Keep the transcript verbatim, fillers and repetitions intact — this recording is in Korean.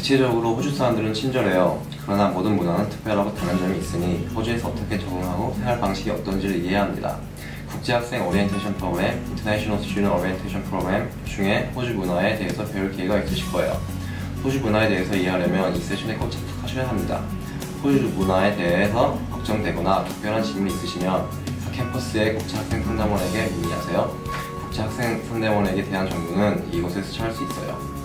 대체적으로 호주 사람들은 친절해요. 그러나 모든 문화는 특별하고 다른 점이 있으니 호주에서 어떻게 적응하고 생활 방식이 어떤지를 이해해야 합니다. 국제학생 오리엔테이션 프로그램, International Student Orientation Program 중에 호주 문화에 대해서 배울 기회가 있으실 거예요. 호주 문화에 대해서 이해하려면 이 세션에 꼭 참석하셔야 합니다. 호주 문화에 대해서 걱정되거나 특별한 질문이 있으시면 캠퍼스의 국제학생 상담원에게 문의하세요. 국제학생 상담원에게 대한 정보는 이곳에서 찾을 수 있어요.